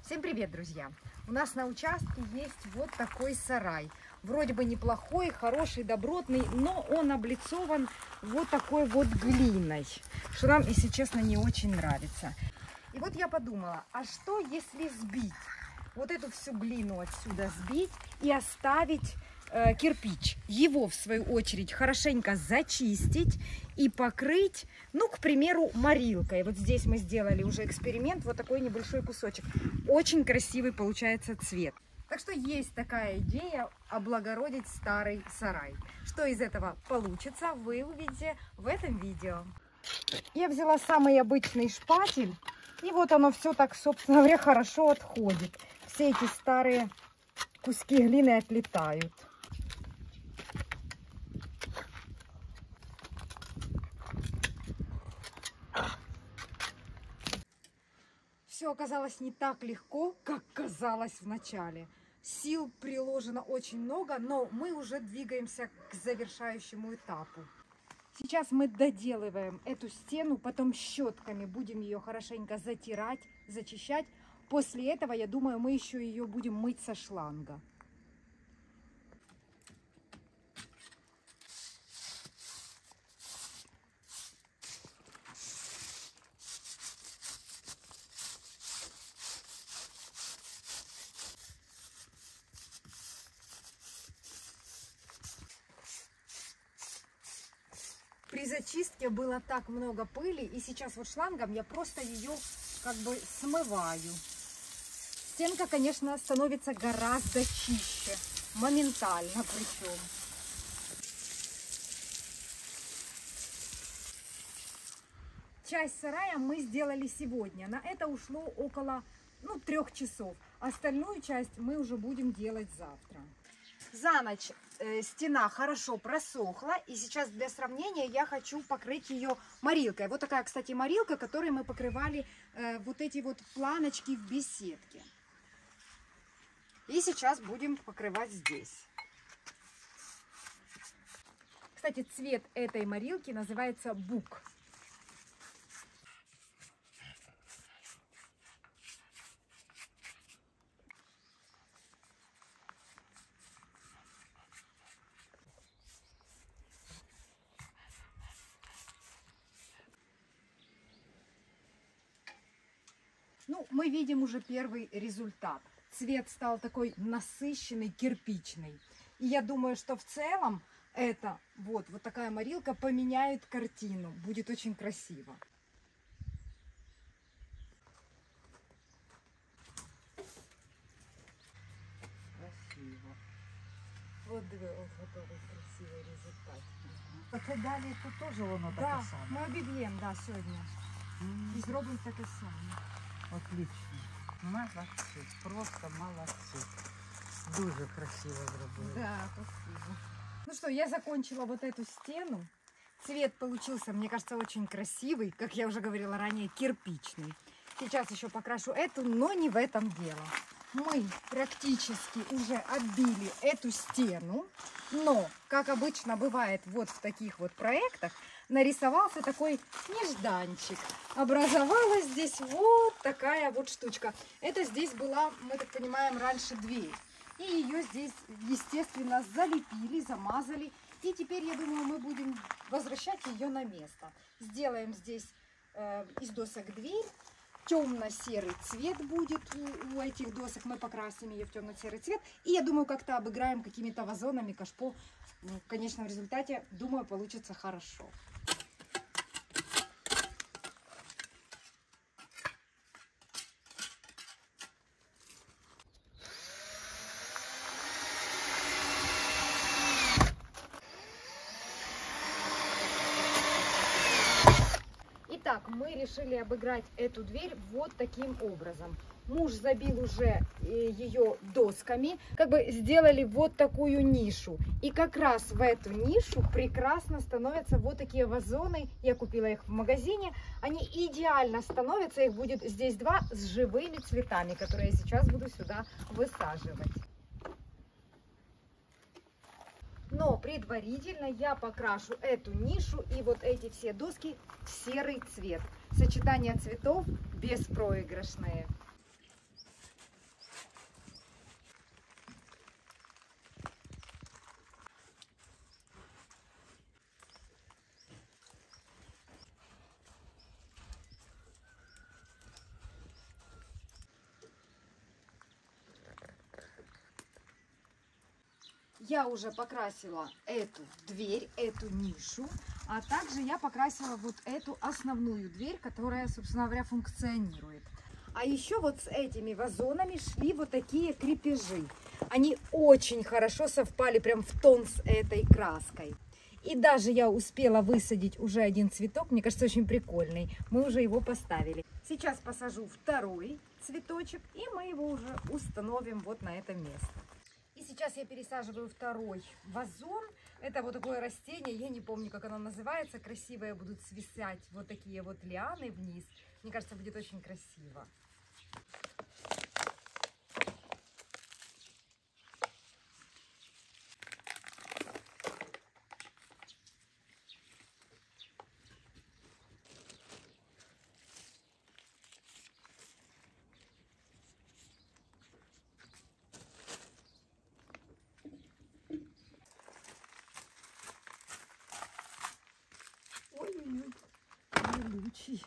Всем привет, друзья! У нас на участке есть вот такой сарай. Вроде бы неплохой, хороший, добротный, но он облицован вот такой вот глиной, что нам, если честно, не очень нравится. И вот я подумала, а что если сбить? Вот эту всю глину отсюда сбить и оставить кирпич. Его, в свою очередь, хорошенько зачистить и покрыть, ну, к примеру, морилкой. Вот здесь мы сделали уже эксперимент, вот такой небольшой кусочек. Очень красивый получается цвет. Так что есть такая идея облагородить старый сарай. Что из этого получится, вы увидите в этом видео. Я взяла самый обычный шпатель, и вот оно все так, собственно говоря, хорошо отходит. Все эти старые куски глины отлетают. Все оказалось не так легко, как казалось в начале. Сил приложено очень много, но мы уже двигаемся к завершающему этапу. Сейчас мы доделываем эту стену, потом щетками будем ее хорошенько затирать, зачищать. После этого, я думаю, мы еще ее будем мыть со шланга. При зачистке было так много пыли, и сейчас вот шлангом я просто ее как бы смываю. Стенка, конечно, становится гораздо чище, моментально причем. Часть сарая мы сделали сегодня. На это ушло около 3 часов. Остальную часть мы уже будем делать завтра. За ночь стена хорошо просохла, и сейчас для сравнения я хочу покрыть ее морилкой. Вот такая, кстати, морилка, которой мы покрывали вот эти вот планочки в беседке. И сейчас будем покрывать здесь. Кстати, цвет этой морилки называется бук. Ну, мы видим уже первый результат. Цвет стал такой насыщенный, кирпичный. И я думаю, что в целом это вот такая морилка поменяет картину. Будет очень красиво. Красиво. Вот готовый красивый результат. Так і далі тут теж воно таке Да, саме. мы объявим, сегодня. И зробим таке саме. Отлично. Молодці, просто молодці. Дуже красиво зробили. Да, спасибо. Ну что, я закончила вот эту стену. Цвет получился, мне кажется, очень красивый, как я уже говорила ранее, кирпичный. Сейчас еще покрашу эту, но не в этом дело. Мы практически уже отбили эту стену, но, как обычно бывает вот в таких вот проектах, нарисовался такой нежданчик. Образовалась здесь вот такая вот штучка. Это здесь была, мы так понимаем, раньше дверь. И ее здесь, естественно, залепили, замазали. И теперь, я думаю, мы будем возвращать ее на место. Сделаем здесь из досок дверь. Темно-серый цвет будет у этих досок. Мы покрасим ее в темно-серый цвет. И я думаю, как-то обыграем какими-то вазонами, кашпо. В конечном результате, думаю, получится хорошо. Итак, мы решили обыграть эту дверь вот таким образом. Муж забил уже ее досками, как бы сделали вот такую нишу. И как раз в эту нишу прекрасно становятся вот такие вазоны. Я купила их в магазине. Они идеально становятся, их будет здесь 2 с живыми цветами, которые я сейчас буду сюда высаживать. Но предварительно я покрашу эту нишу и вот эти все доски в серый цвет. Сочетание цветов беспроигрышное. Я уже покрасила эту дверь, эту нишу, а также я покрасила вот эту основную дверь, которая, собственно говоря, функционирует. А еще вот с этими вазонами шли вот такие крепежи. Они очень хорошо совпали прям в тон с этой краской. И даже я успела высадить уже один цветок, мне кажется, очень прикольный. Мы уже его поставили. Сейчас посажу второй цветочек, и мы его уже установим вот на это место. И сейчас я пересаживаю второй вазон. Это вот такое растение, я не помню, как оно называется. Красивые будут свисать вот такие вот лианы вниз. Мне кажется, будет очень красиво. Ой-ой-ой, колючий.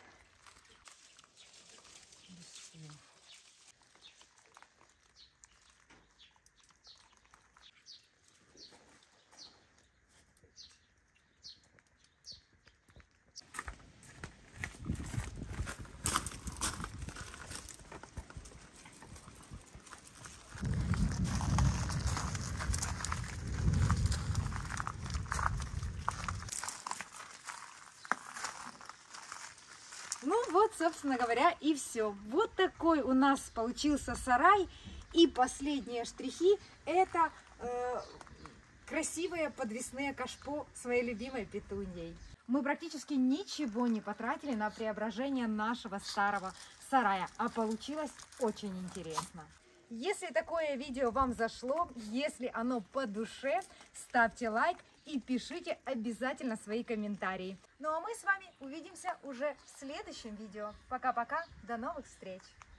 Ну вот, собственно говоря, и все. Вот такой у нас получился сарай. И последние штрихи – это красивые подвесные кашпо своей любимой петуньей. Мы практически ничего не потратили на преображение нашего старого сарая, а получилось очень интересно. Если такое видео вам зашло, если оно по душе, ставьте лайк и пишите обязательно свои комментарии. Ну а мы с вами увидимся уже в следующем видео. Пока-пока, до новых встреч!